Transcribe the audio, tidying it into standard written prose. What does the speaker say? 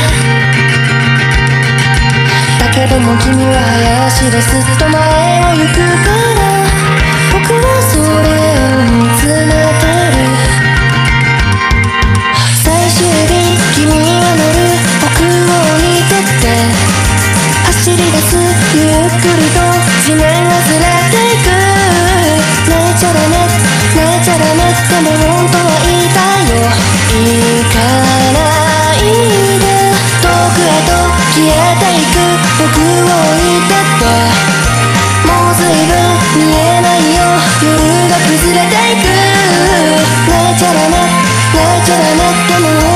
だけども君は早足でずっと前を行くから僕はそれを見つめてる。最終便君は乗る僕を見てって走り出すゆっくりと地面がずれていく。泣いちゃダメ泣いちゃダメでも本当は言いたいよ。行かないで遠くへと消えていく僕を置いてってもう随分見えないよ夜が崩れていく。泣いちゃダメ泣いちゃダメでも